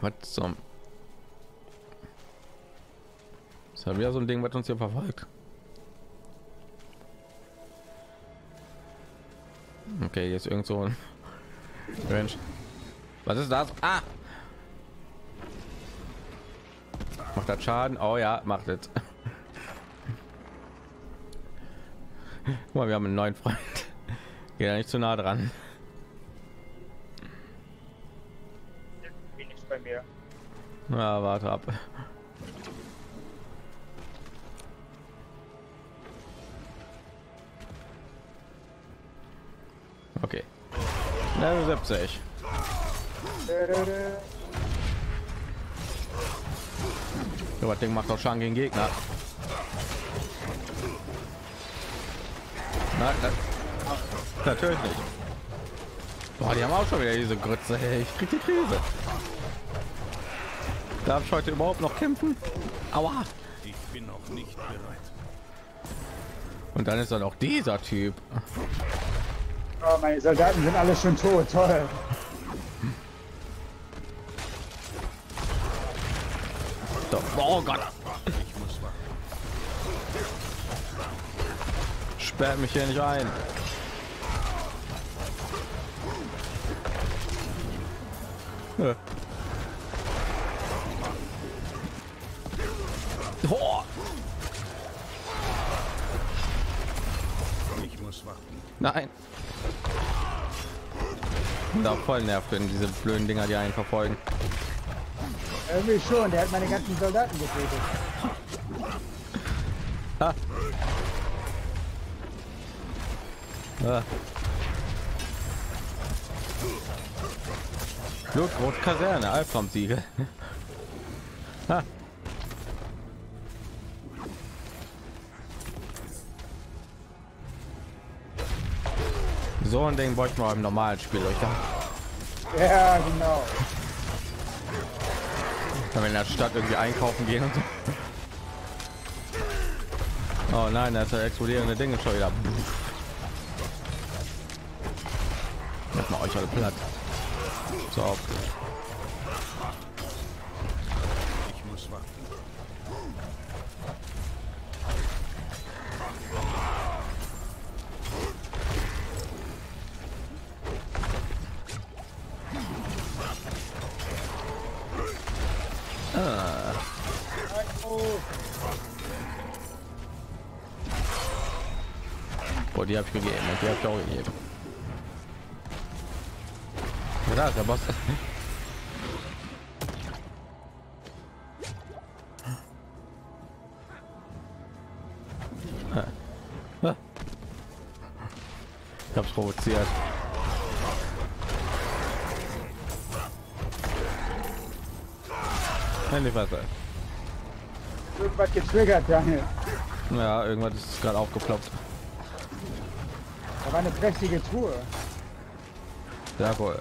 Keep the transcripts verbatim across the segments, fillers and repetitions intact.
Was zum? Das ist ja wieder so ein Ding, was uns hier verfolgt. Okay, jetzt irgend so ein Mensch. Was ist das? Ah! Macht das Schaden? Oh ja, macht es. Guck mal, wir haben einen neuen Freund. Geht ja nicht zu nah dran. Nichts bei mir. Na, warte ab. Okay. Level siebzig. So, das Ding macht doch Schaden gegen Gegner. Nein, das, natürlich nicht. Boah, die haben auch schon wieder diese Grütze. Hey, ich krieg die Krise. Darf ich heute überhaupt noch kämpfen? Aua. Ich bin noch nicht bereit. Und dann ist dann auch dieser Typ. Oh, meine Soldaten sind alle schon tot. Toll. So, oh Gott. Ich muss warten. Sperrt mich hier nicht ein. Ja. Oh. Ich muss warten. Nein. Da voll nervt, wenn diese blöden Dinger, die einen verfolgen. Irgendwie schon. Der hat meine ganzen Soldaten getötet. Ah. Ah. Blutrot Kaserne, Albtraum-Siege. Ah. So ein Ding wollte ich mal im normalen Spiel euch da. Ja, genau. Kann man in der Stadt irgendwie einkaufen gehen und so. Oh nein, da ist der explodierende Dinge schon wieder. Macht mal euch alle platt. So. Ich muss warten. Ah. Oh, die habe ich gegeben und die habe ich auch gegeben. Ja, der Boss. Ich hab's provoziert. Nein, die Wasser. Irgendwas getriggert, Daniel. Ja, irgendwas ist gerade aufgeploppt. Da war eine prächtige Truhe. Ja, wohl.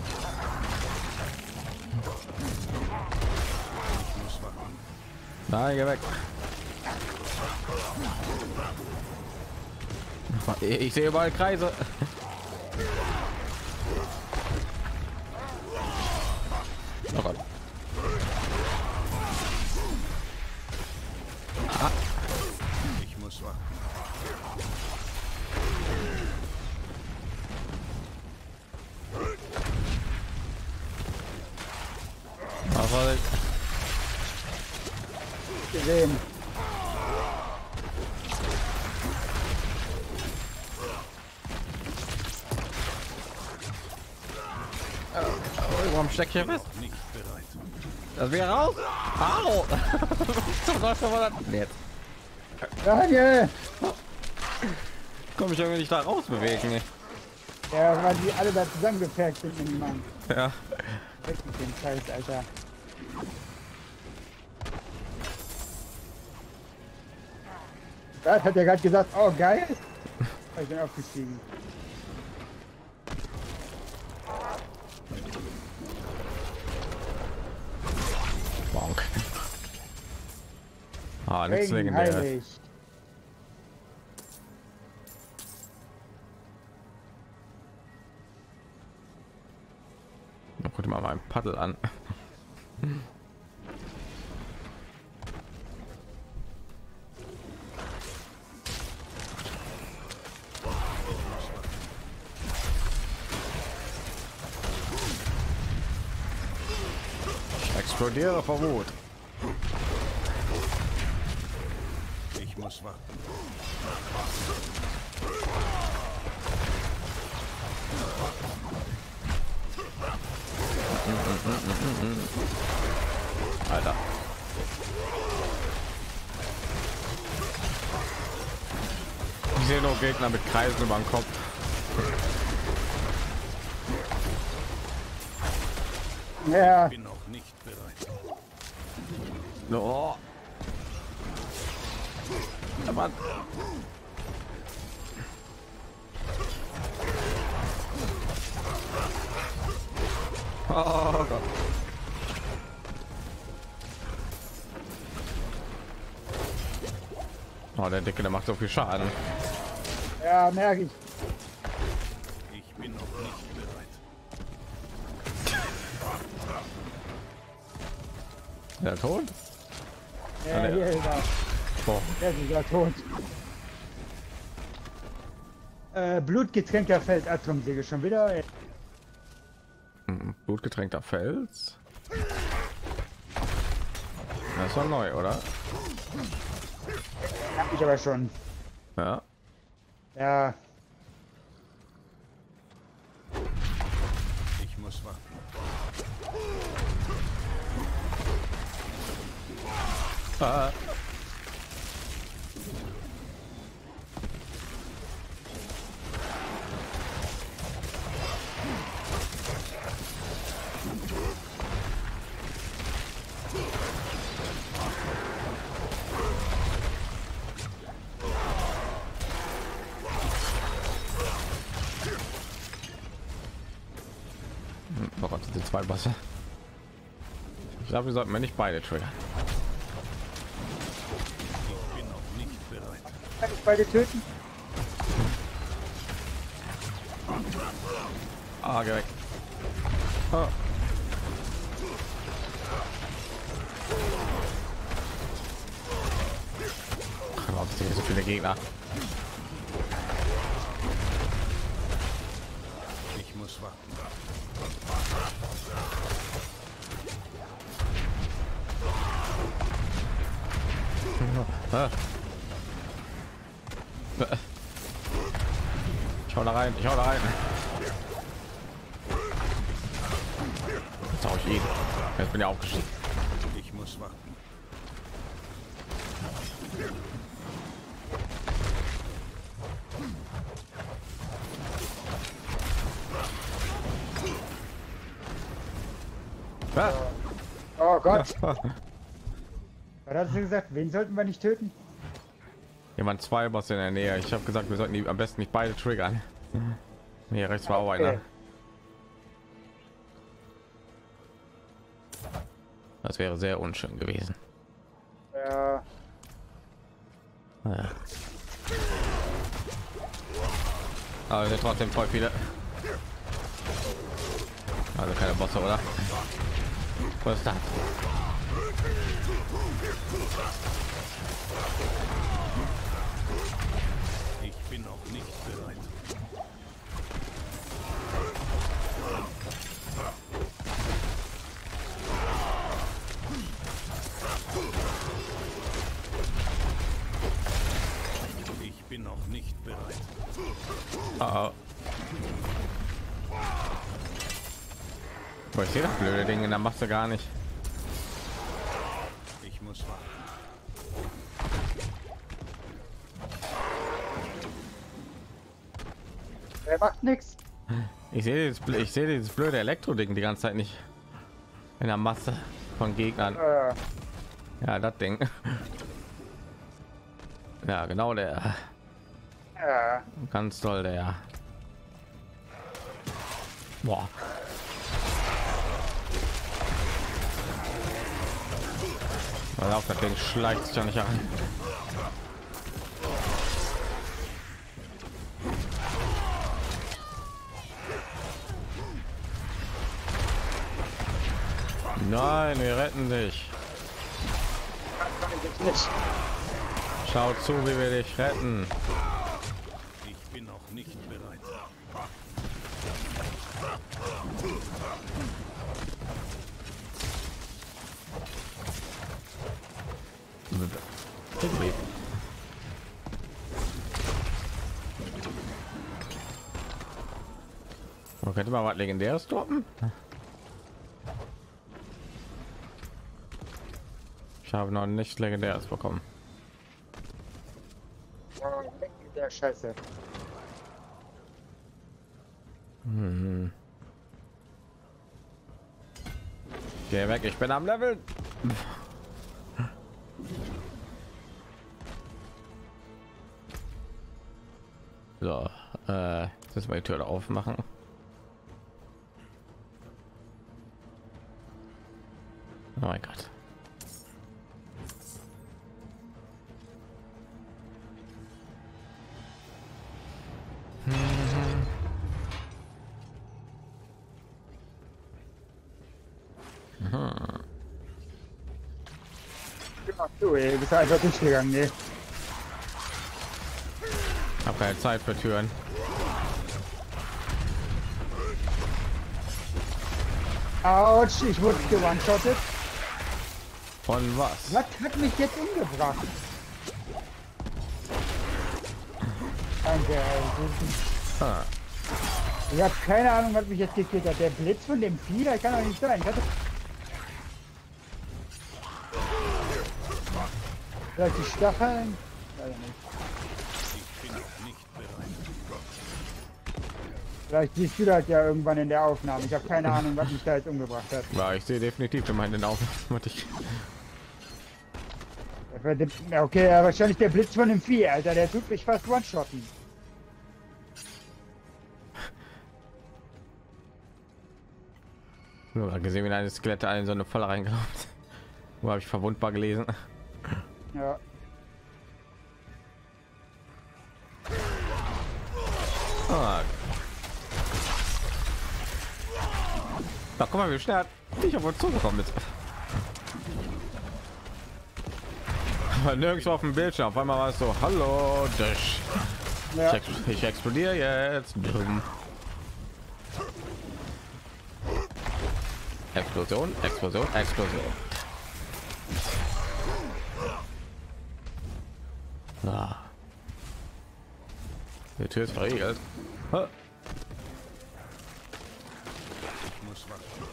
Ich muss warten. Nein, geh weg. Ich sehe überall Kreise. Oh Gott. Ah. Ich muss warten. Aber Gesehen. warum steckt hier fest? Nicht bereit. Das wäre raus. Au! Zum was war das jetzt? Daniel! Komm ich irgendwie nicht da raus bewegen. Ja, weil die alle da zusammengepackt sind mit dem Mann. Ja. Weg mit dem Scheiß, Alter. Das hat er gerade gesagt, oh geil. Ich bin aufgestiegen. Bonk. Ah, nichts Regen legendäres. heilig. Guck dir mal mein Paddel an. Ich explodiere vor Wut. Ich muss warten. Alter. Ich sehe nur Gegner mit Kreisen über den Kopf. Ja, Ich bin noch nicht bereit. Oh. Ja, Mann. Oh Gott. Oh, der Dicke, der macht so viel Schaden. ja, merke ich. Ich bin noch nicht bereit. Der tot? Ja, der- hier ist er. Oh. Der ist sogar tot. Äh, Blutgetränkter Feld Atomsäge schon wieder. Hm, blutgetränkter Fels. Das war neu, oder? Hab ich aber schon. Ja. Ja, Ich muss warten. Ah. Hm, Oh Gott, diese zwei Bosse. Ich glaube, wir sollten wir nicht beide triggern. Ich bin noch nicht bereit. kann ich beide töten? Ah, geh weg. Ah. Ach, warum sind hier so viele Gegner? Ich muss warten. Ah. Ich hau da rein, ich hau da rein. Jetzt hau ich ihn. Jetzt bin ich aufgestiegen. Ich muss warten. Ah. Oh Gott. Was hast du gesagt? Wen sollten wir nicht töten? Jemand zwei Bosse in der Nähe. Ich habe gesagt, wir sollten die am besten nicht beide triggern. Hier rechts war auch Okay. einer. Das wäre sehr unschön gewesen. Ja, Ja. Aber es sind trotzdem voll viele. Also keine Bosse, oder? Was ist das? Ich bin noch nicht bereit. Ich bin noch nicht bereit. Ah, oh, ich sehe das blöde Ding, da machst du gar nicht. Ich muss warten. er macht nichts. Ich sehe dieses, blö- ich sehe dieses blöde Elektro-Ding die ganze Zeit nicht in der Masse von Gegnern. Äh, Ja, das Ding. Ja, genau der. ja, Ganz toll der. Boah. Weil auf das Ding schleicht sich ja nicht an. Nein, wir retten dich. Jetzt nicht. Schau zu, wie wir dich retten. Ich bin noch nicht bereit. Man könnte mal was Legendäres droppen. Ich habe noch nicht Legendäres bekommen. Oh, der Scheiße. Hm. Geh weg, ich bin am Level. So, äh, das mal die Tür aufmachen. Oh mein Gott. Ach du, ey, bist einfach durchgegangen, ne? Hab keine Zeit für Türen. Autsch, ich wurde gewone-shottet. Von was? Was hat mich jetzt umgebracht? Danke, Ah, ich habe keine Ahnung, was mich jetzt gekillt hat. Der Blitz von dem Vieh, das kann doch nicht sein. Ich hatte... Vielleicht die Stacheln? Leider nicht. Ich bin noch nicht bereit. Vielleicht siehst du das ja irgendwann in der Aufnahme. Ich habe keine Ahnung, was mich da jetzt umgebracht hat. ja, ich sehe definitiv in meinen Augen. Was ich Okay, ja, wahrscheinlich der Blitz von dem Vieh, Alter. Der tut mich fast one-shotten. nur gesehen, wie eine Skelette in so eine Falle reingelaufen. Wo habe ich verwundbar gelesen? Ja. Ah. Da guck mal, wie schnell ich auf uns zugekommen ist. Aber nirgendwo auf dem Bildschirm. Auf einmal war es so, hallo, Tisch. Ja. Ich, ex ich explodiere jetzt. Dumm. Explosion, Explosion, Explosion. Ah. Die Tür ist verriegelt. Ah. Ich muss warten.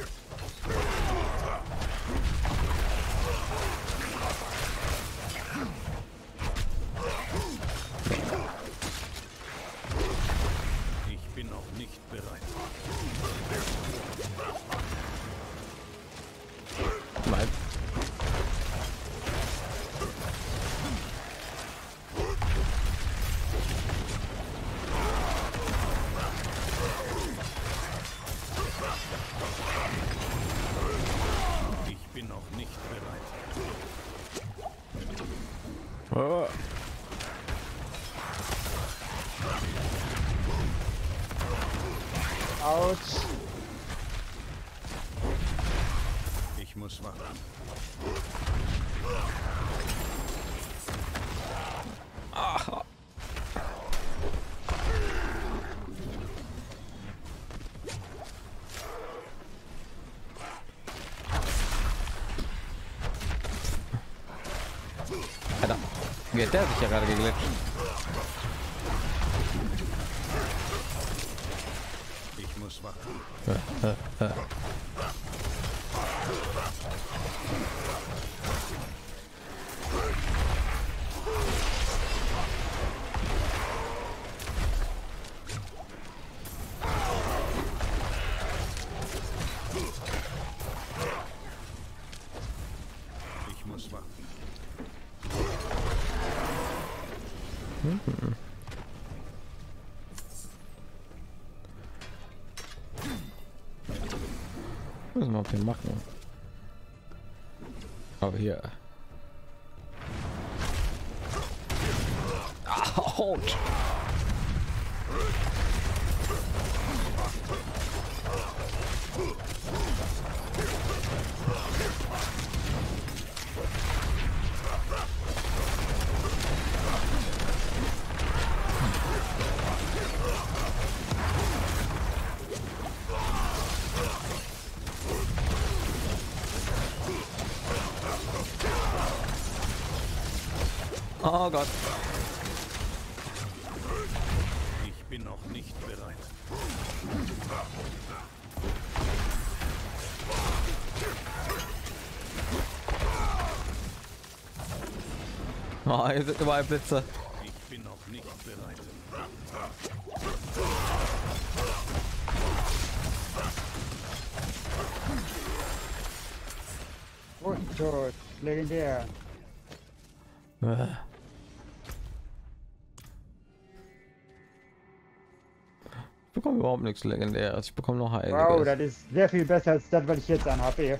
Ich bin noch nicht bereit. Nein. Ich bin noch nicht bereit. Oh. Autsch. Ich muss warten. Alter, wie hat der sich ja gerade geglitscht? Ich muss warten. Ich muss warten. Müssen wir auf den machen. Aber hier. Autsch. Oh Gott. Ich bin noch nicht bereit. Oh, hier sind überall Blitze. Ich bin noch nicht bereit. Brustschutz, legendär. Äh. Ich bekomme überhaupt nichts Legendäres. Ich bekomme noch Heiliges. Wow, das ist sehr viel besser als das, was ich jetzt anhabe.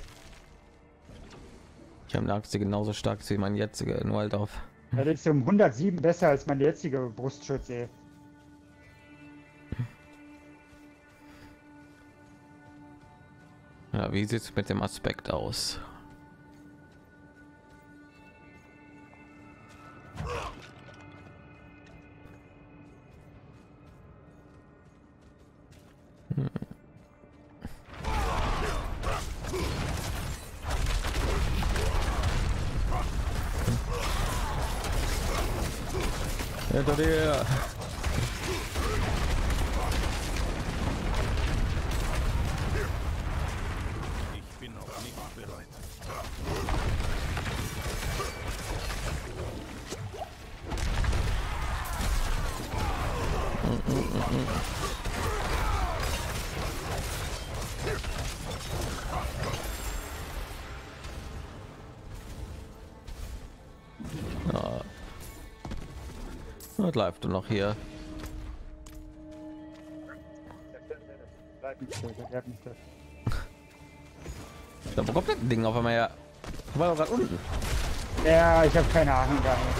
Ich habe eine Axt, die genauso stark ist wie mein jetziger, nur halt auf. Das ist um hundertsieben besser als mein jetziger Brustschutz, ey. Ja, wie sieht es mit dem Aspekt aus? Hm. Hinter dir! Ich bin noch nicht bereit. Ja. Was läuft du noch hier? Da wo kommt das Ding auf einmal her? Ich war doch gerade unten. Ja, ich habe keine Ahnung gar nicht.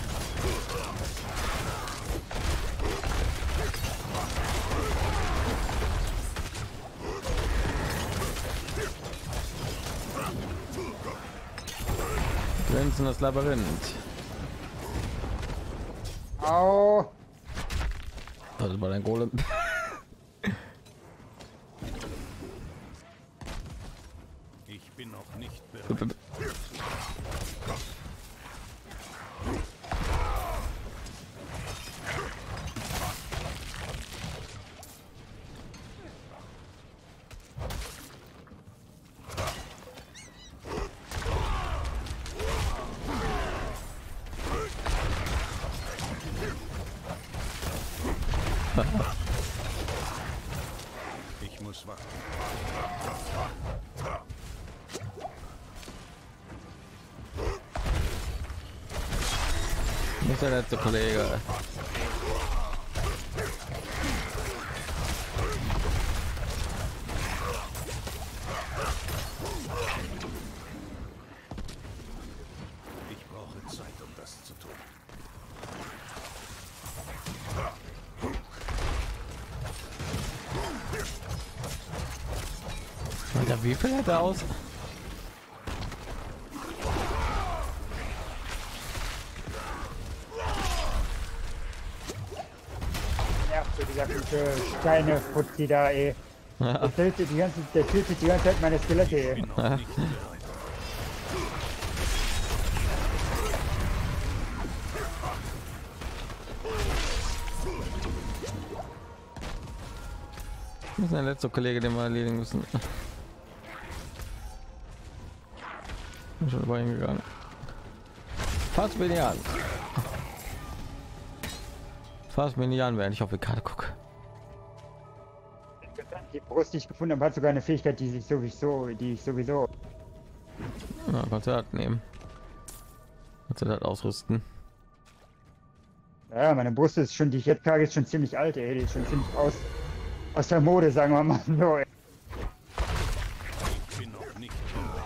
Glänzendes Labyrinth. Au! Also bei dein Golem. Ich bin noch nicht bereit. Ich muss warten. Nicht der letzte Kollege. Ich brauche Zeit, um das zu tun. Alter, wie viel hat er aus? Ja, so dieser gute Steine Fuzzi da, ey. Der tötet die ganze, der tötet die ganze Zeit meine Skelette, Ich ey. bin noch nicht bereit. Das ist der letzte Kollege, den wir erledigen müssen. Bin schon über ihn gegangen. Fass mich nicht an. Fass mich nicht an, während ich auf die Karte gucke. Die Brust, die ich gefunden habe, hat sogar eine Fähigkeit, die sich sowieso, die ich sowieso. Ja, kannst du das nehmen. Kannst du das ausrüsten. Ja, meine Brust ist schon, die ich jetzt trage, ist schon ziemlich alt, ey. Die ist schon ziemlich aus, aus der Mode, sagen wir mal so, ey. Ich bin noch nicht bereit.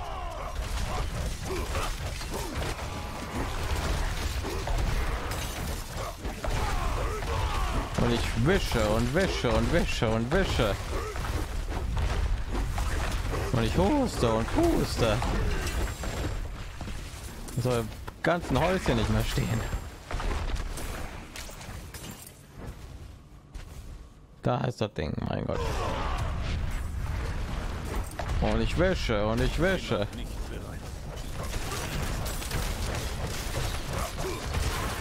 Und ich wische und wische und wische und wische. Und ich huste und puste. So im ganzen Häuschen nicht mehr stehen. Da ist das Ding, mein Gott. Und ich wische und ich wische. Nicht bereit.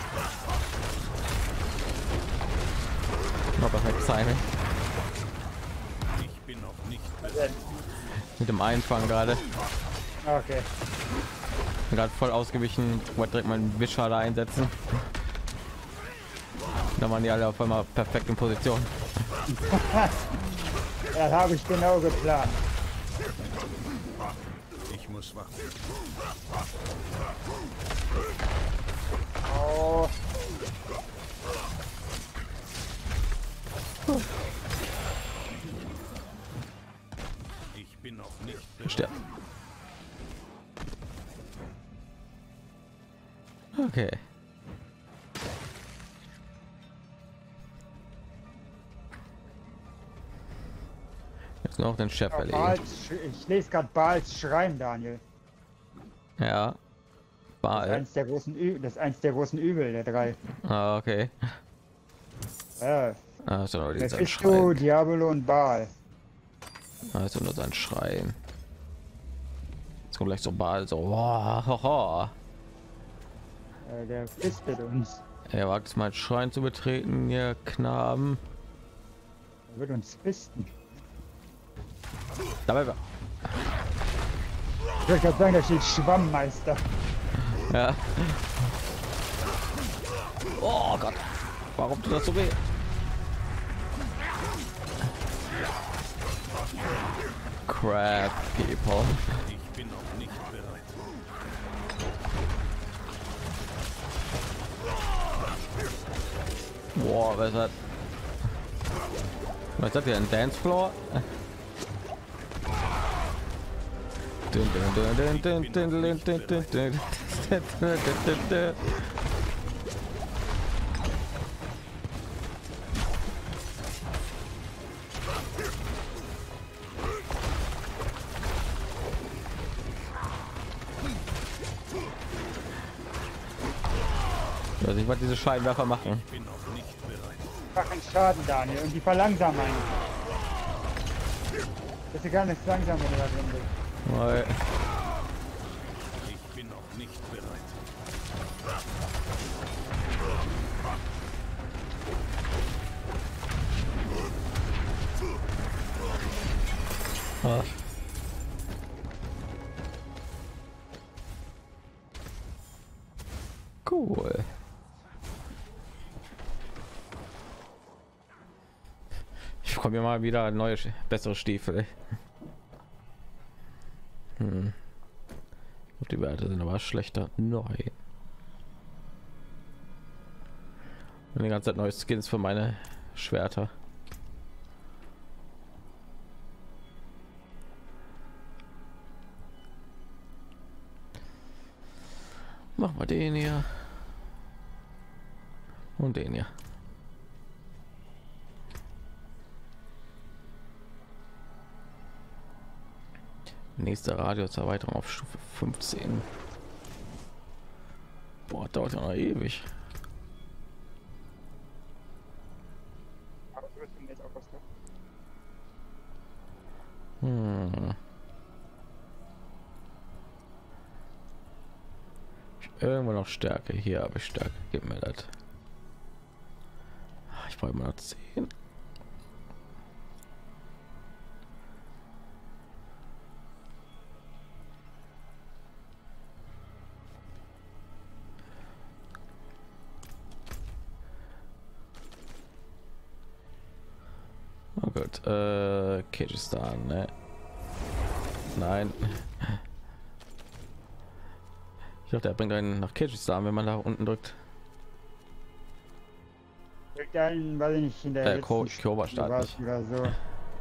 War perfekt Timing. Ich bin noch nicht bereit. Mit dem Einfang gerade. Okay. Gerade voll ausgewichen. Wollte direkt meinen Wischer da einsetzen. Da waren die alle auf einmal perfekt in Position. Das habe ich genau geplant. Ich muss warten. Oh. Ich bin noch nicht bereit. Sterben. Okay. Jetzt noch den Chef Ja, erledigen. Baals, ich lese gerade Baals Schrein, Daniel. Ja. Das ist, Baal. eins der großen Ü das ist eins der großen Übel der drei. Ah, okay. Ja. Ah, ist ja nur dieser Mephisto, Schrein. Diabolo und Baal. Ah, ist ja nur sein Schrein. Jetzt kommt gleich so Baal so. Wow, hoho. Äh, der fistet uns. Er wagt es mal Schrein zu betreten, ihr Knaben. Er wird uns fisten. Dabei war. Ich würde gerade sagen, da steht Schwammmeister. Ja. Oh Gott. Warum tut das so weh? Crap, people. Ich bin noch nicht bereit. Boah, was hat? Was hat der ein Dancefloor? Dun, dun, dun, dun, dun, dun, dun, dun, dun, dun, dun, dun. Ich weiß nicht, was diese Scheinwerfer machen. Ich bin noch nicht bereit. Machen Schaden, Daniel, und die verlangsamen einen. Das ist gar nicht langsam, wenn du da drin bist. Weil Ich bin noch nicht bereit. Ah. Cool. Ich bekomme mir mal wieder neue, bessere Stiefel. Hm. Und die Werte sind aber schlechter. Neu. Und die ganze Zeit neue Skins für meine Schwerter. Machen wir den hier und den hier. Nächste Radiuserweiterung auf Stufe fünfzehn. Boah, dauert ja noch ewig. Hm. Irgendwo noch Stärke. Hier habe ich Stärke. Gib mir das. Ich brauche mal zehn. Oh Gott, äh, Kirgisistan, ne? Nein. Ich dachte, er bringt einen nach Kirgisistan, wenn man da unten drückt. Einen, weiß ich nicht, in der Äh, letzten Ko- Stufe Koba-Staat war's nicht. oder so.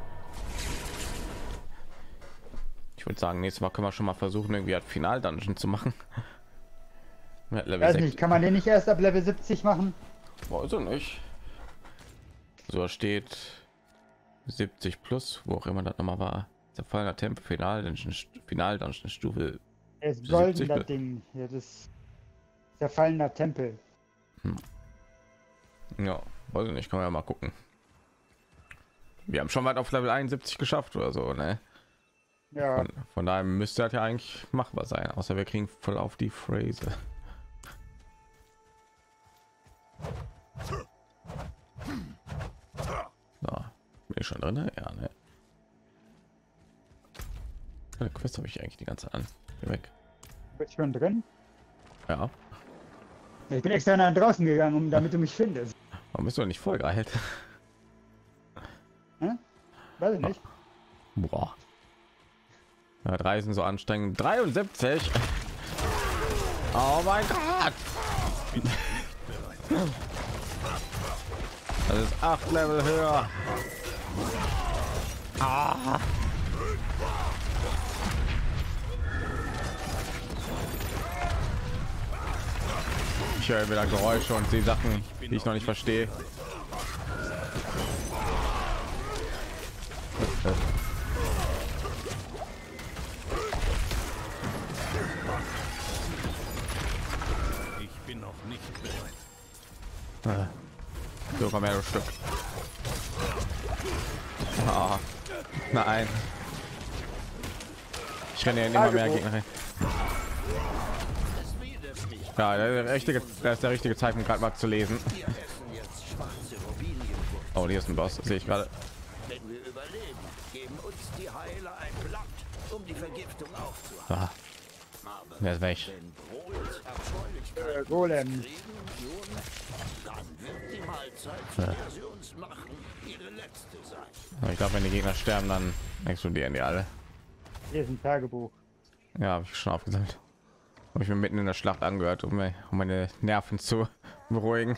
Ich würde sagen, nächstes Mal können wir schon mal versuchen, irgendwie ein Final-Dungeon zu machen. Ja, Level Weiß sechs. nicht, kann man den nicht erst ab Level siebzig machen? Weiß ich nicht. So steht siebzig plus, wo auch immer das nochmal war. Zerfallener Tempel, Final-Dungeon, Final-Dungeon Stufe. Er ist siebzig golden, das Bit. Ding. Ja, das ist zerfallener Tempel. Ja, weiß ich nicht, kann man ja mal gucken. Wir haben schon weit auf Level einundsiebzig geschafft oder so, ne? Ja, Von, von daher müsste das ja eigentlich machbar sein, außer wir kriegen voll auf die Phrase. schon drin, ne? Ja, ne? Eine Quest habe ich eigentlich die ganze Zeit an. Geh weg. Bist schon drin? Ja. Ich bin extra nach draußen gegangen, um damit du mich findest. Warum bist du nicht voll geheilt? Hm? Weiß ich nicht. Boah. Ja, drei sind so anstrengend. dreiundsiebzig. Oh mein Gott. Das ist acht Level höher. Ah. Ich höre wieder Geräusche und die Sachen, die ich noch nicht verstehe. Ich bin noch nicht bereit. So, komm her, du Stück. Ah, nein. Ich renne ja immer mehr Gegner rein. Ja, der richtige, das ist der richtige Zeitpunkt, gerade mal zu lesen. Oh, hier ist ein Boss, sehe ich gerade. Wenn wir überleben, geben uns die Heiler ein Blatt, um die Vergiftung aufzuhalten. Ah, der ist weg. Wenn Brols Abscheulichkeit Äh, Golem. kriegen, nun, dann wird die Mahlzeit, für die sie uns machen, ihre letzte sein. Ich glaube, wenn die Gegner sterben, dann explodieren die alle. Hier ist ein Tagebuch. Ja, habe ich schon aufgesammelt. Habe ich mir mitten in der Schlacht angehört, um, um meine Nerven zu beruhigen.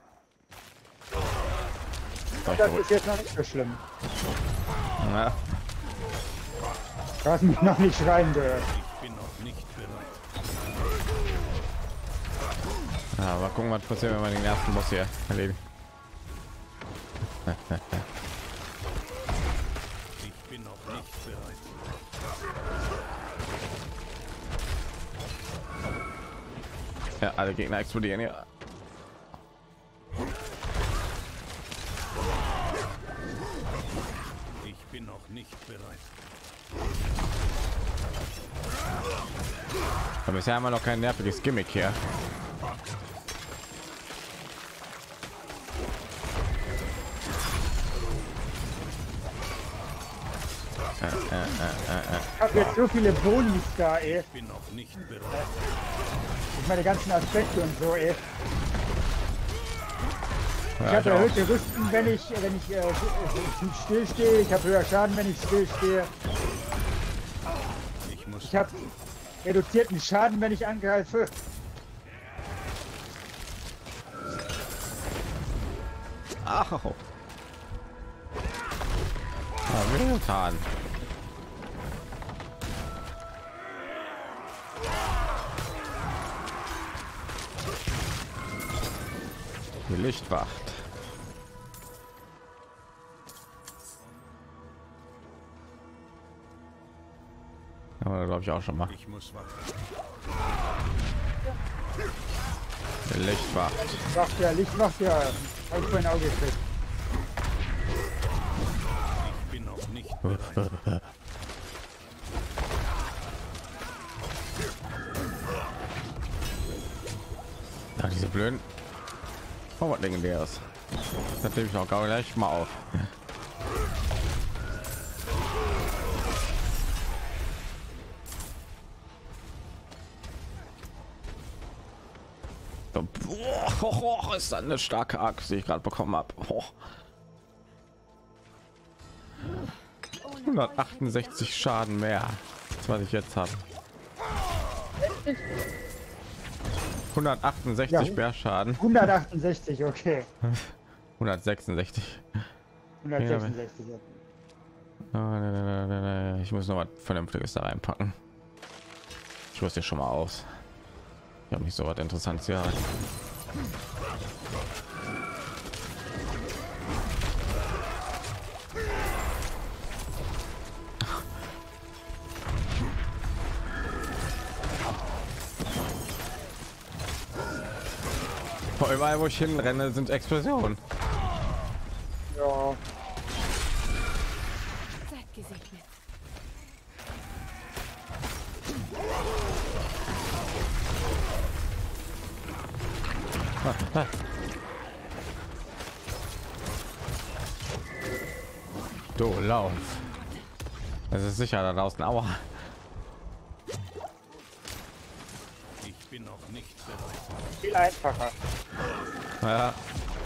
Das ist jetzt noch nicht so schlimm. Ja. Du hast mich noch nicht schreien gehört. Ich bin noch nicht bereit. Ja, mal gucken, was passiert, wenn man den ersten Boss hier erledigt. Ich bin noch nicht bereit. Ja, alle Gegner explodieren ja. Ich bin noch nicht bereit. Aber bisher haben wir noch kein nerviges Gimmick hier. Äh, äh, äh, äh. Ich habe jetzt so viele Bonis da, ey. Ich bin noch nicht bereit. Ich meine, die ganzen Aspekte und so, ey. Ich Ja, habe ich auch. erhöhte Rüsten, wenn ich, wenn ich äh, still stehe. Ich habe höher Schaden, wenn ich still stehe. Ich muss Ich habe reduzierten Schaden, wenn ich angreife. Au. Ja, mir getan. Die Lichtwacht. Aber glaube ich auch schon mal. Ich muss warten. Die Lichtwacht. Wacht ja, Licht macht ja. Hab ich mein Auge gekriegt. Ich bin noch nicht bereit. Ja, diese blöden. Oh, was legendäres. Das nehme ich auch gleich mal auf. Boah, ist das eine starke Axt, die ich gerade bekommen habe. hundertachtundsechzig Schaden mehr, als was ich jetzt habe. hundertachtundsechzig Ja. mehr Schaden. hundertachtundsechzig, okay. hundertsechsundsechzig. hundertsechsundsechzig. Ja. Oh, ne, ne, ne, ne, ne. Ich muss noch was Vernünftiges da reinpacken. Ich rüste schon mal aus. Ich habe nicht so was Interessantes hier. Vor überall, wo ich hinrenne, sind Explosionen. Ja. Seid gesegnet. Du lauf. Es ist sicher da draußen. Aua. Ich bin noch nicht bereit. Viel einfacher. Ja.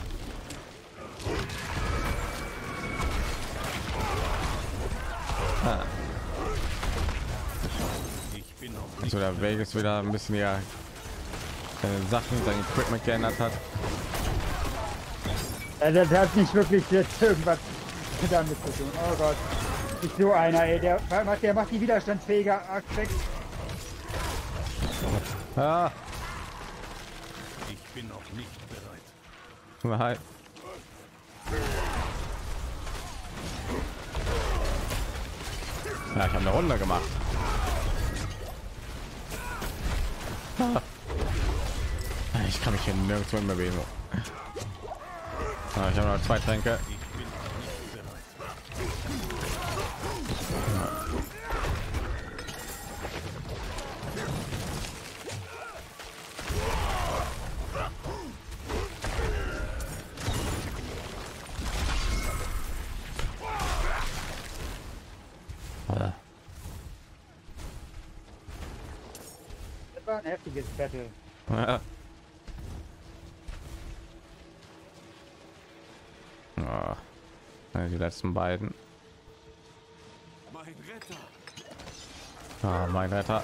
Ah. Ich bin noch nicht So, der Weg ist wieder ein bisschen ja seine Sachen, sein Equipment geändert hat. Also das hat nicht wirklich jetzt irgendwas damit zu tun. Oh Gott. Nicht so einer, ey. Der macht, der macht die widerstandsfähige Akt weg. Ah. Ich bin noch nicht bereit. Nein. Ja, ich habe eine Runde gemacht. Ich kann mich hier nirgendwo mehr bewegen. Ah, ich habe noch zwei Tränke. Ich bin noch nicht bereit. Ah. Das war ein heftiges Battle. Ja. Ah. Die letzten beiden. Mein Retter. Ah, mein Retter.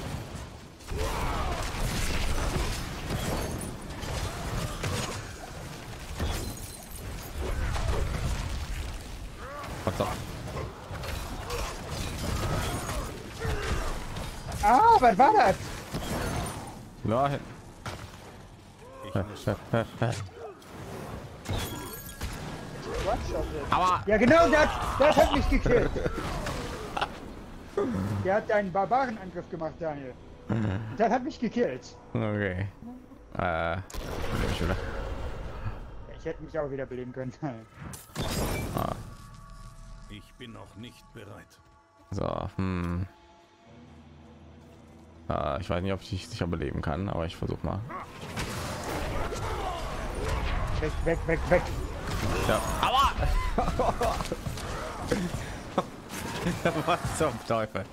Was so? Ah, was war das? Nein. Aber Ja genau das, das hat mich gekillt. Der hat einen Barbarenangriff gemacht, Daniel. Das hat mich gekillt. okay. Äh, ich wieder. Ich hätte mich auch wieder beleben können. Ich bin noch nicht bereit. So, hm. Äh, ich weiß nicht, ob ich sicher beleben kann, aber ich versuche mal. Weg, weg, weg, weg. Ja. Aua! Was zum Teufel?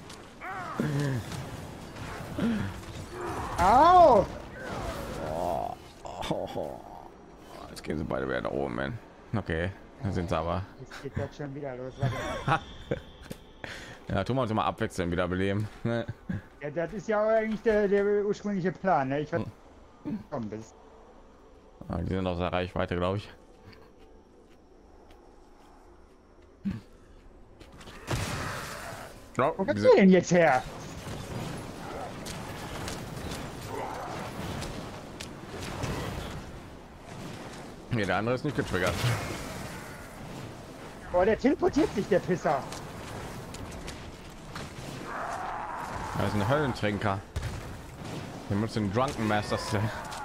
Au! Oh, oh, oh. Jetzt gehen sie beide wieder nach oben, man. Okay, dann sind sie aber. Jetzt geht das schon wieder los. Warte mal. Ja, tun wir uns immer abwechseln wieder beleben. Ne? Ja, das ist ja auch eigentlich der, der ursprüngliche Plan. Ne? Ich verkommen bist. Ah, die sind aus der Reichweite, glaube ich. Oh, Wo kommt diese- ihr denn jetzt her? Nee, der andere ist nicht getriggert. Oh, der teleportiert sich, der Pisser. Das ist ein Höllentrinker. Wir müssen den Drunken Masters. Ist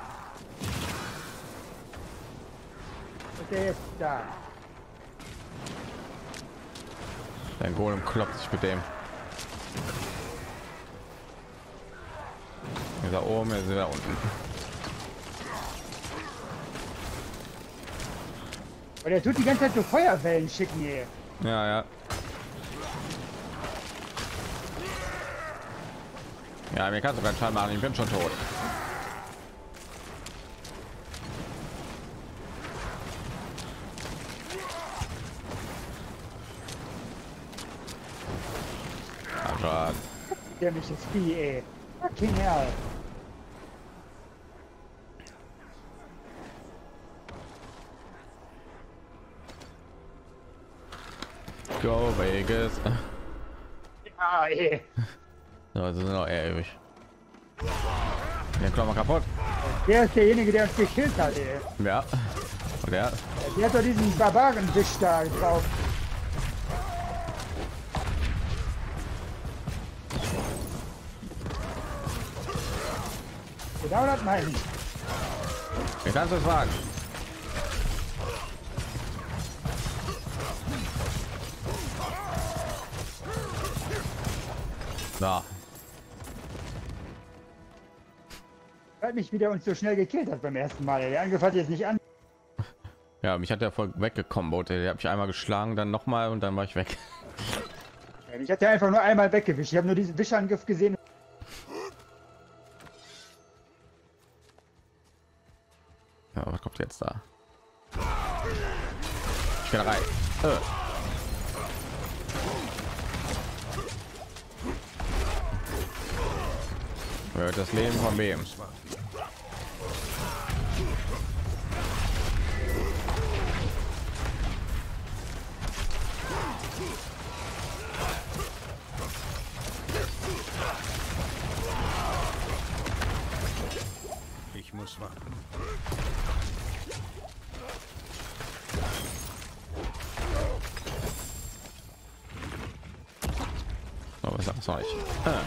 der jetzt da? Dein Golem klopft sich mit dem. Ist da oben, ist da unten. Oh, der tut die ganze Zeit so Feuerwellen schicken hier. Ja, ja. Ja, mir kannst du keinen Schaden machen, ich bin schon tot. Aber Der mich ist Vieh, ey. Fucking hell. go Vegas. Ja, ey. So, das ist noch ewig. Den Klammer kaputt. Der ist derjenige, der uns gekillt hat, ey. Ja. Und der. Der hat doch diesen Barbaren-Wisch da drauf. Genau das meine ich. Wie kannst du es sagen? Na, Weil mich wieder uns so schnell gekillt hat beim ersten Mal. Der Angriff hat jetzt nicht an. Ja, mich hat der voll weggekombot. Der habe ich einmal geschlagen, dann noch mal und dann war ich weg. Ich hatte einfach nur einmal weggewischt. Ich habe nur diesen Wischangriff gesehen. Ja, was kommt jetzt da? Ich kann rein. Äh. Ja, das Leben von wem? Ich muss warten. Oh, was sagst du euch? Ah.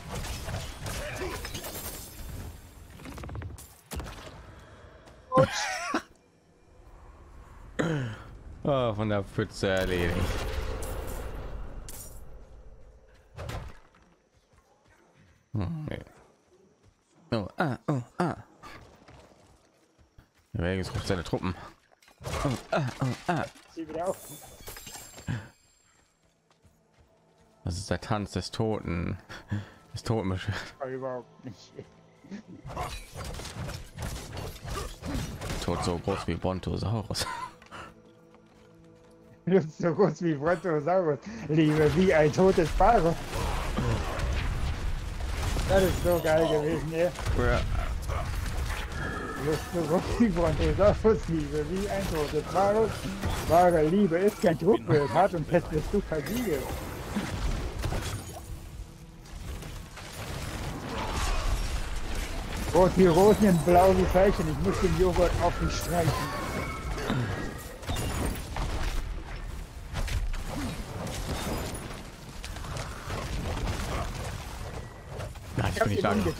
Oh, von der Pfütze erledigt. Hm, nee. Oh, ah, oh, ah. Welches ruft seine Truppen? Oh, ah, oh, ah. Sie wieder auf. Das ist der Tanz des Toten. Des Toten. Überhaupt nicht. Tod so groß wie Brontosaurus. Du bist so groß wie Brontosaurus. Liebe wie ein totes Paro. Das ist so geil gewesen, ja. Ja. Du bist so groß wie Brontosaurus. Liebe wie ein totes Paro. Wahre Liebe ist kein Trugbild. Hart und fest bist du versiegelt. Rot wie Rosen, blau wie Veilchen. Ich muss den Joghurt auf mich streichen. Nein, ich bin nicht lang.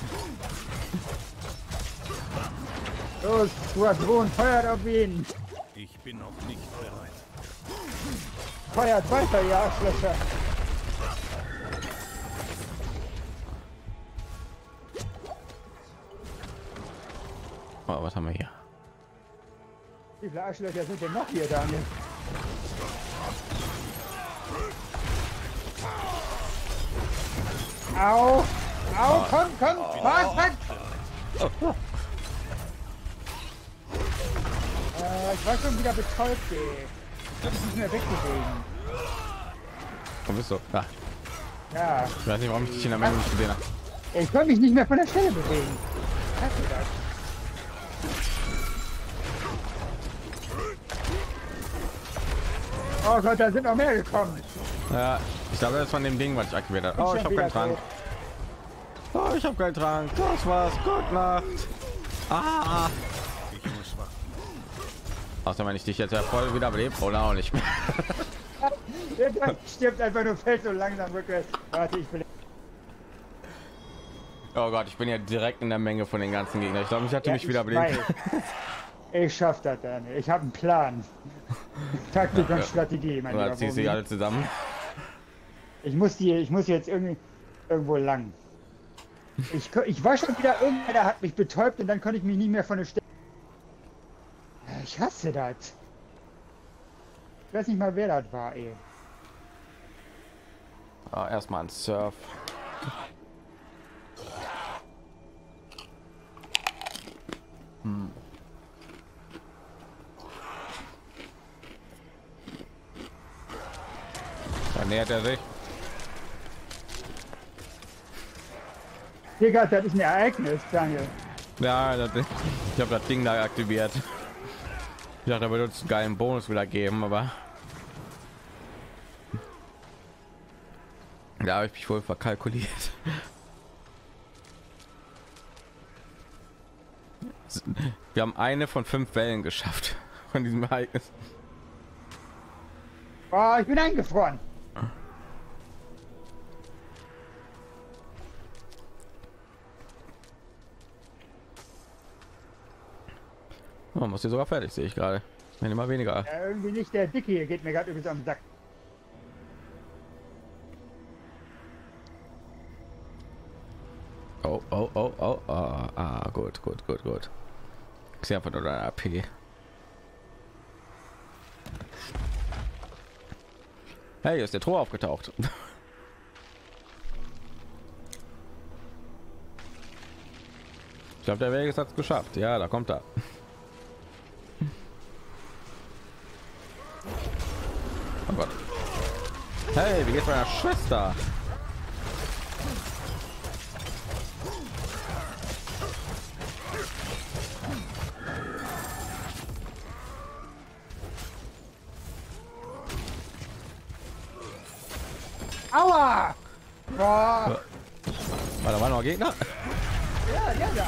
Los, Squadron, feuert auf ihn! Ich bin noch nicht bereit. Feuert weiter, ihr Arschlöcher! Oh, was haben wir hier? Wie viele Arschlöcher sind denn noch hier, Daniel? Au! Au, komm, komm! Was? Was? Äh, ich war schon wieder betäubt, ey. Ich hab mich nicht mehr wegbewegen. Wo bist du? Da. Ja, Ich weiß nicht, warum ich dich in der Menge nicht gesehen habe. ich kann mich nicht mehr von der Stelle bewegen. Hast du das? Oh Gott, da sind noch mehr gekommen. Ja, ich glaube, das ist von dem Ding, was ich aktiviert habe. Oh, ich habe keinen Trank. Oh, ich habe keinen Trank. Das war's. Gute Nacht. Ah. Ich muss warten. Außer wenn ich dich jetzt ja voll wieder belebt oder auch nicht mehr. Der stirbt einfach nur, fällt so langsam rückwärts. Warte, ich bin... Oh Gott, ich bin ja direkt in der Menge von den ganzen Gegnern. Ich glaube, ich hatte Ja, mich wieder ich belebt. weiß. Ich schaff das dann. Ich habe einen Plan. Taktik und Strategie, mein Oder lieber ziehst du Bobi. sie alle zusammen? Ich muss die, ich muss jetzt irgendwie irgendwo lang. Ich, ko- ich war schon wieder, irgendeiner hat mich betäubt und dann konnte ich mich nicht mehr von der Stelle. Ich hasse das. Ich weiß nicht mal, wer das war, ey. Ah, erstmal ein Surf. Hm. Da nähert er sich. Digga, das ist ein Ereignis, Daniel. Ja, das, ich habe das Ding da aktiviert. Ich dachte, er würde uns einen geilen Bonus wieder geben, aber da habe ich mich wohl verkalkuliert. Wir haben eine von fünf Wellen geschafft von diesem Ereignis. Oh, ich bin eingefroren. Man muss hier sogar fertig, sehe ich gerade. Wenn immer weniger. Ja, irgendwie nicht, der Dicke hier geht mir gerade übrigens am Sack. Oh, oh, oh, oh, ah, ah, gut, gut, gut, gut. Ich sehe einfach nur dein A P. Hey, ist der Tor aufgetaucht. Ich glaube, der Weg hat es geschafft. Ja, da kommt er. Oh Gott. Hey, wie geht's meiner Schwester? Aua! Boah. War da war noch ein Gegner? Ja, ja, ja.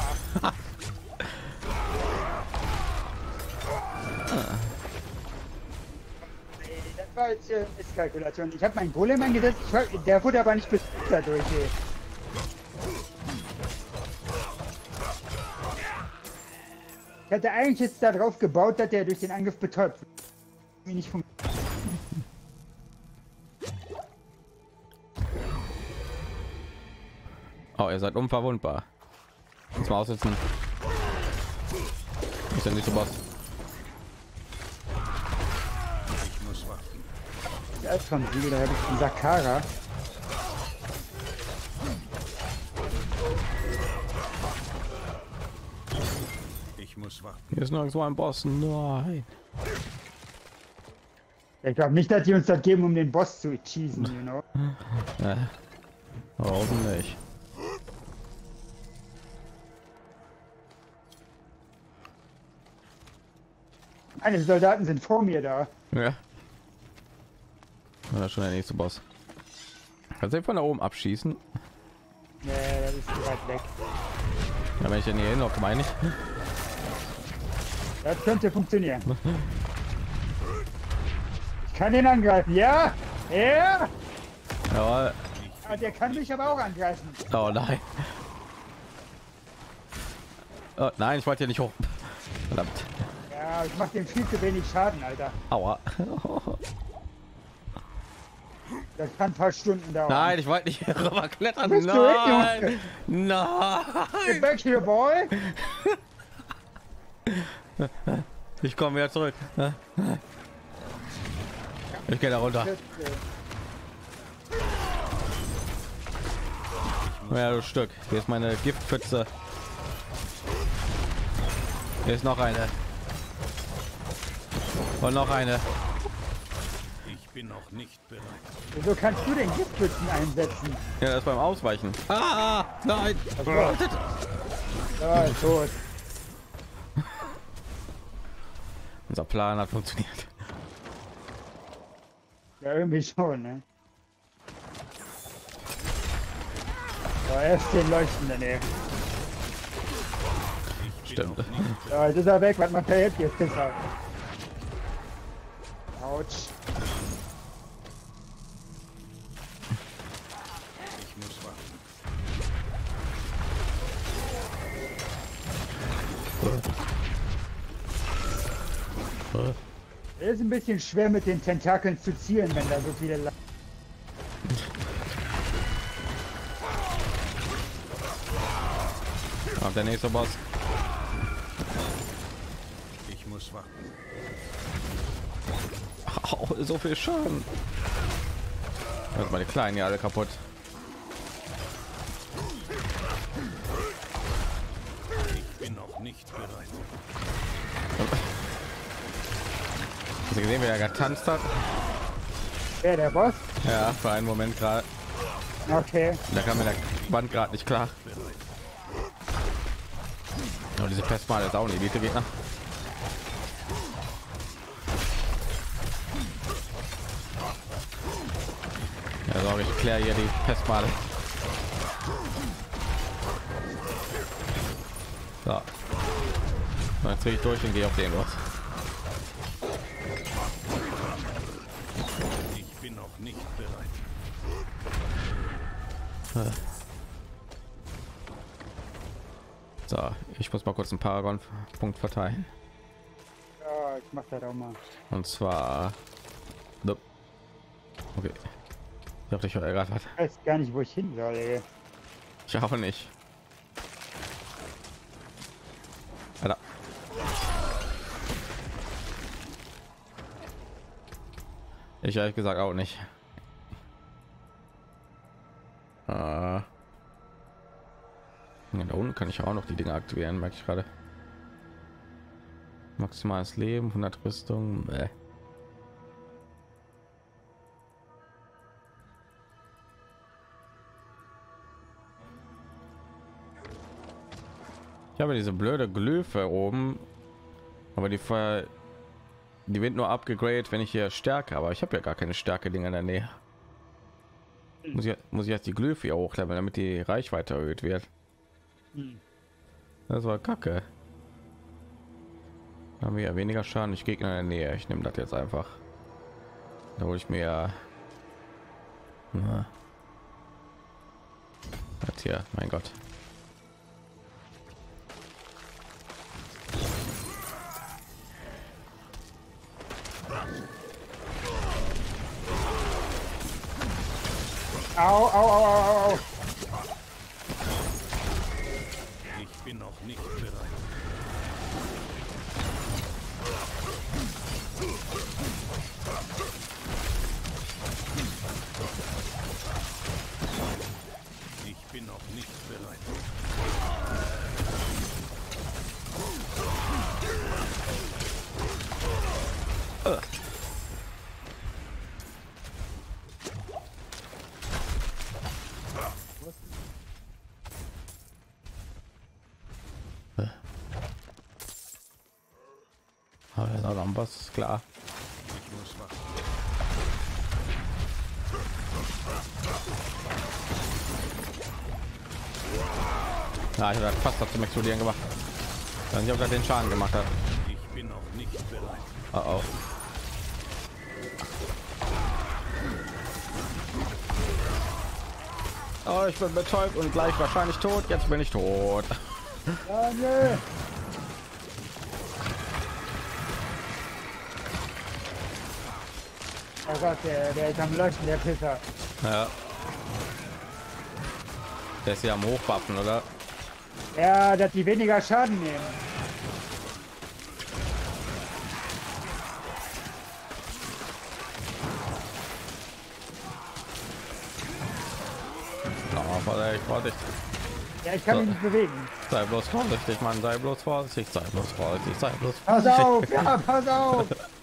Nee, das war jetzt äh, Misskalkulation. Ich habe meinen Golem eingesetzt, ich war, der wurde aber nicht besiegt dadurch. Ey. Ich hatte eigentlich jetzt darauf gebaut, dass der durch den Angriff betäubt wird. Wie nicht funktioniert. Oh, ihr seid unverwundbar. Jetzt mal aussitzen. Ist ja nicht so was. Ich muss warten. Der ist vom Siegel, da habe ich den Sakara. Ich muss warten. Hier ist noch so ein Boss. Nein. Ich glaube nicht, dass die uns das geben, um den Boss zu cheesen, you know. Äh, warum nicht? Meine Soldaten sind vor mir da. Ja. Das ist schon der nächste Boss. Kannst du von da oben abschießen? Nee, das ist zu weit weg. Ja, wenn ich denn hier hin noch meine ich. Das könnte funktionieren. Ich kann ihn angreifen, ja? Ja! Jawohl. Ah, der kann mich aber auch angreifen. Oh nein. Oh, nein, ich wollte hier nicht hoch. Verdammt. Ja, ich mach dem viel zu wenig Schaden, Alter. Aua. Das kann ein paar Stunden dauern. Nein, ich wollte nicht hier rüber klettern. Bist du Nein. Get Nein. back here, boy! Ich komme wieder zurück. Ich gehe da runter. Ja, du Stück. Hier ist meine Giftpfütze. Hier ist noch eine. Und noch eine. Ich bin noch nicht bereit. Wieso kannst du den Giftpfützen einsetzen? Ja, das beim Ausweichen. Ah, nein. Ja, tot. Unser Plan hat funktioniert. Ja, irgendwie schon, ne? Ja, erst den Leuchtenden, ey. Stimmt. Ja, jetzt ist er weg. Was macht er jetzt? Jetzt ist er. Autsch. Ich muss warten. Es ist ein bisschen schwer mit den Tentakeln zu zielen, wenn da so viele La Auch der nächste Boss. Ich muss warten. Oh, so viel Schaden. Also meine Kleinen ja alle kaputt. Ich bin noch nicht bereit. Hast du gesehen, wie er getanzt hat? Wer, der Boss? Ja, für einen Moment gerade. Okay. Da kam mir der Band gerade nicht klar. Oh, diese Pestmal ist auch ein Elite-Gegner. Ja, sorry, ich kläre hier die Pestmale. So. Jetzt drehe ich durch und gehe auf den los. Ich bin noch nicht bereit. So, ich muss mal kurz einen Paragon-Punkt verteilen. Ja, ich mach das auch mal. Und zwar... Okay. Ich dachte, ich höre gerade was. Ich weiß gar nicht, wo ich hin soll, ey. Ich auch nicht. Alter. Ich ehrlich gesagt auch nicht. Ah. Ja, da unten kann ich auch noch die Dinge aktivieren, merke ich gerade. Maximales Leben, hundert Rüstung. Bäh. Ich habe diese blöde Glyphe oben, aber die Ver die wird nur abgegradet, wenn ich hier Stärke, aber ich habe ja gar keine Stärke Dinge in der Nähe. Muss ich, muss ich jetzt die Glyphe hier hochleveln, damit die Reichweite erhöht wird. Das war Kacke. Haben wir ja weniger Schaden, ich Gegner in der Nähe. Ich nehme das jetzt einfach. Da hole ich mir na. Das hier, mein Gott. Au, au, au, au, au. Ich bin noch nicht bereit. Ich bin noch nicht bereit. Uh. Was ist klar. Ich muss warten. Ja, ich habe fast zum Explodieren gemacht. Dann ich habe den Schaden gemacht hat. Ich bin noch nicht bereit. Oh, oh. Oh, ich bin betäubt und gleich wahrscheinlich tot. Jetzt bin ich tot. Daniel! Oh Gott, der, der ist am Leuchten, der Pisser. Ja. Der ist ja am Hochwaffen, oder? Ja, dass die weniger Schaden nehmen. Oh, vorsichtig, vorsichtig. Ja, ich kann So. mich nicht bewegen. Sei bloß vorsichtig, Mann. Sei bloß vorsichtig, sei bloß vorsichtig, sei bloß Pass vorsichtig. auf, ja, pass auf!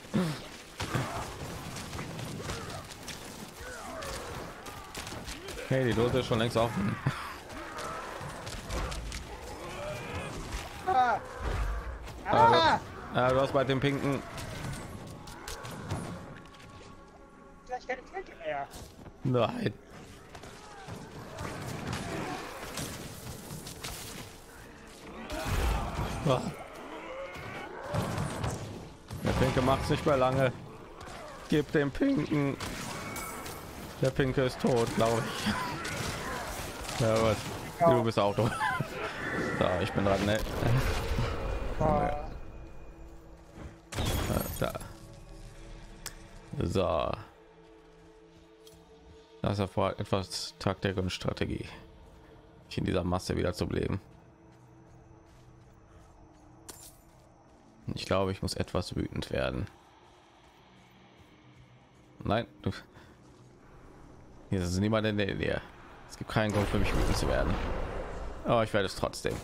Hey, die Dose ist schon längst offen. Ah. Ah. Ja, du hast bei dem pinken. Gleich keine Tränke mehr. Nein. Ah. Der Pinke macht nicht mehr lange. Gib dem Pinken. Der Pinke ist tot, glaube ich. Ja, was? Ja. Du bist auch tot. So, ich bin dran, ne? Oh. Da. So. Das erfordert etwas Taktik und Strategie, sich in dieser Masse wieder zu bleiben. Ich glaube, ich muss etwas wütend werden. Nein, du. Hier ist niemand in der Nähe. Es gibt keinen Grund für mich wütend zu werden. Aber ich werde es trotzdem.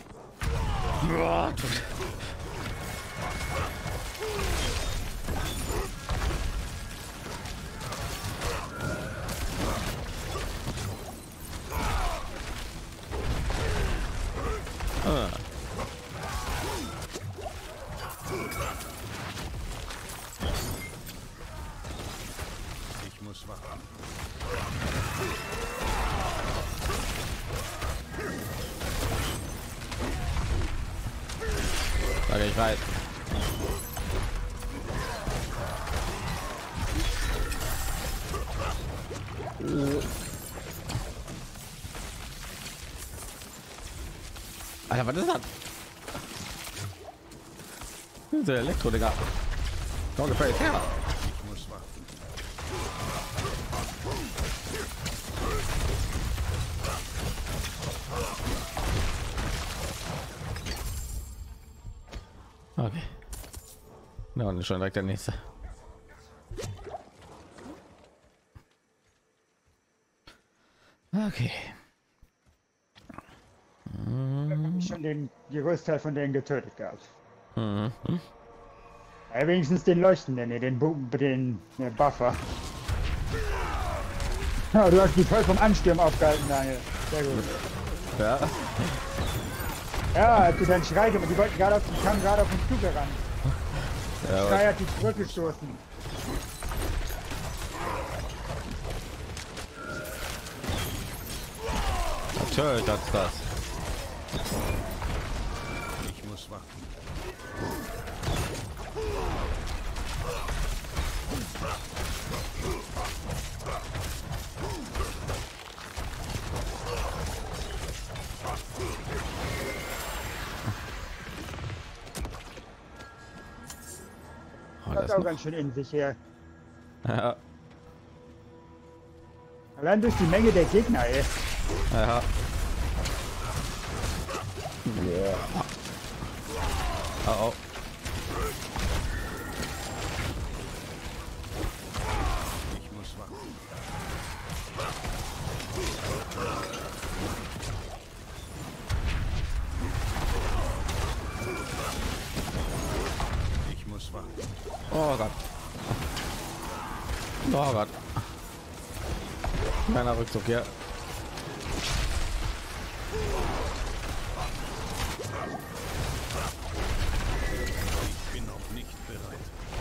Ah. Ich muss warten. Da gehe ich rein. Alter, was ist das? Diese Elektro-Dinger. Doch gefällt her. Ich muss warten. Okay. Na, und schon direkt der nächste. Okay. Hab ich schon den die Großteil von denen getötet gehabt. Mhm. Ja, wenigstens den Leuchtenden, nee, den, Bu- den ne, Buffer. Ja, du hast die voll vom Anstürmen aufgehalten, Daniel. Sehr gut. Ja. Ja, als du dann Schrei gemacht, die wollten gerade auf, die kamen gerade auf uns zugerannt. Ja, Schrei hat die zurückgestoßen. natürlich hat's das. Ich muss warten. Oh, Das das ist auch noch- ganz schön in sich her. ja, Allein durch die Menge der Gegner, ey. ja. Oh, oh. Ich muss warten. Ich muss warten. Oh Gott. Oh Gott. Kleiner Rückzug, ja. Ich bin noch nicht bereit.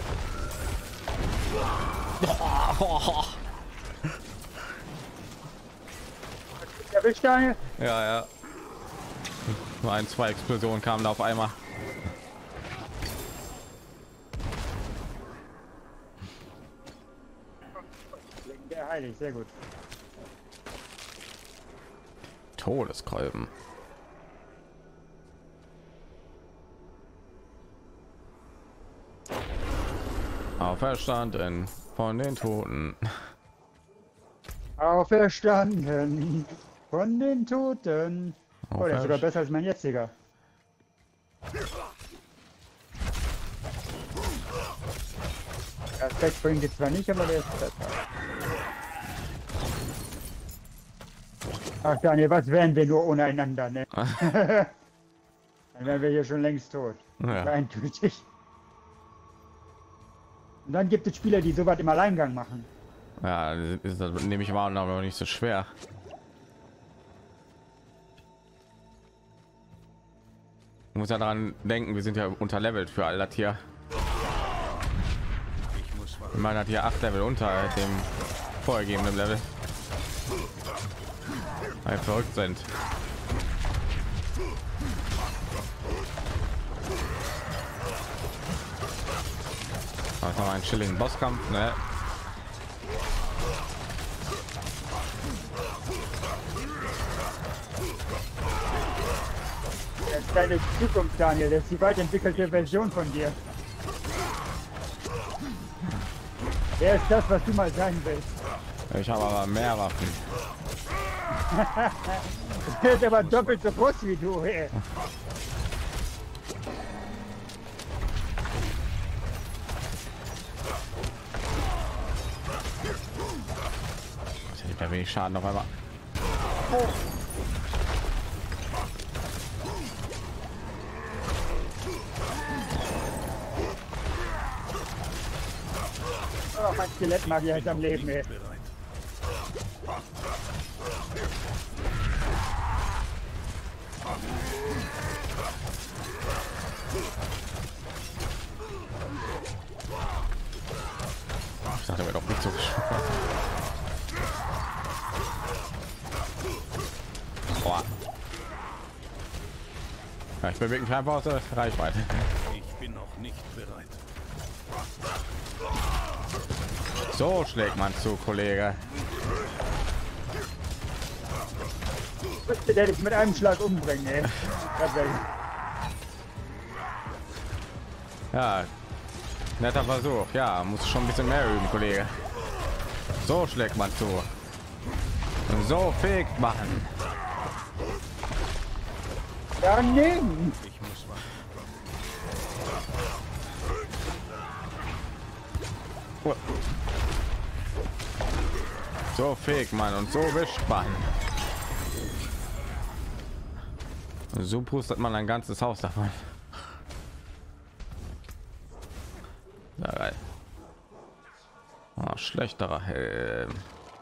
Erwischt, Daniel? Ja, ja. Nur ein, zwei Explosionen kamen da auf einmal. Der heilig, sehr gut. Todeskolben. Auferstanden von den Toten. Auferstanden von den Toten. Oh, der ist sogar besser als mein jetziger. Aspekt bringt jetzt zwar nicht, aber der ist besser. Ach Daniel, was wären wir nur ohne einander, ne? Dann wären wir hier schon längst tot. Ja. Eindeutig. Und dann gibt es Spieler, die sowas im Alleingang machen. Ja, ist das nehme ich mal, aber nicht so schwer. Ich muss ja daran denken, wir sind ja unterlevelt für all das hier. Ich muss warten. Ich meine, hat hier acht Level unter dem vorgegebenen Level. Weil wir verrückt sind. Das noch ein chilligen Bosskampf, ne? Das ist deine Zukunft, Daniel. Das ist die weiterentwickelte Version von dir. Wer ist das, was du mal sein willst? Ich habe aber mehr Waffen. Der ist aber doppelt so groß wie du. Ey. Ich habe wenig Schaden auf einmal. Oh, mein Skelettmagier ist am Leben. Ey. Bereit. Ich dachte mir doch nicht so. Boah. Ja, ich bewege mich einfach aus der Reichweite. Ich bin noch nicht bereit. So schlägt man zu, Kollege. Müsste der dich mit einem Schlag umbringen, ey. Das wär- Ja, netter Versuch. Ja, muss schon ein bisschen mehr üben, Kollege. So schlägt man zu. Und so fegt man. Daneben! Ich muss warten. So fegt man und so wischt man. So pustet man ein ganzes Haus davon. Ja, geil. Ah, schlechterer Helm.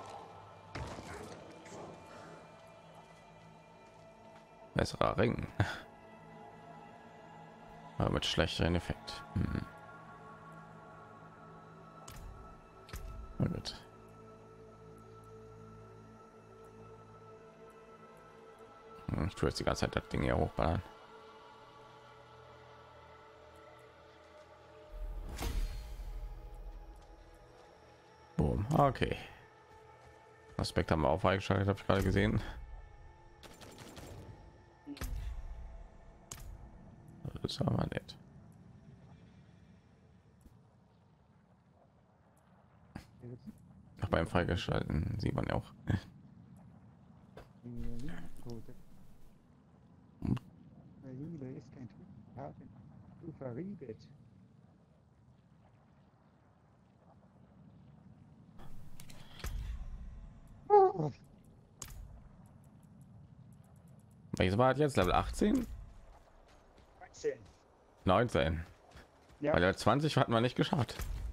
Besserer Ring. Aber mit schlechteren Effekt. Hm. Na gut. Ich tue jetzt die ganze Zeit das Ding hier hochballern. Boom. Okay. Aspekt haben wir auch freigeschaltet, habe ich gerade gesehen. Das war mal nett. Noch beim Freigeschalten sieht man ja auch. Liebe ist kein Tuch, du verriebet. Oh. Welches war jetzt Level achtzehn? neunzehn. neunzehn. Ja. Weil der zwanzig hatten wir nicht geschafft.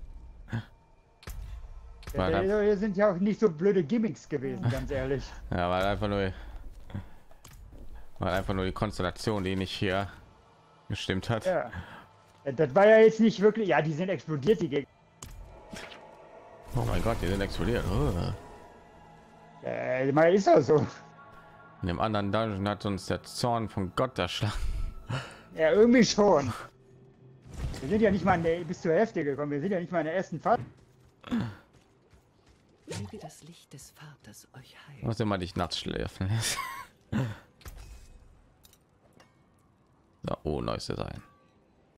War Ja, da- hier sind ja auch nicht so blöde Gimmicks gewesen, ganz ehrlich. Ja, weil einfach nur weil einfach nur die Konstellation, die nicht hier gestimmt hat. Ja. Das war ja jetzt nicht wirklich. Ja, die sind explodiert, die Gegner. Oh mein Gott, die sind explodiert. Oh. Äh, mal ist das so. In dem anderen Dungeon hat uns der Zorn von Gott erschlagen. Ja, irgendwie schon. Wir sind ja nicht mal in der, bis zur Hälfte gekommen. Wir sind ja nicht mal in der ersten Phase. Möge das Licht des Vaters euch heilen. Was immer dich nachts schläfen lässt. So, oh, neues Design.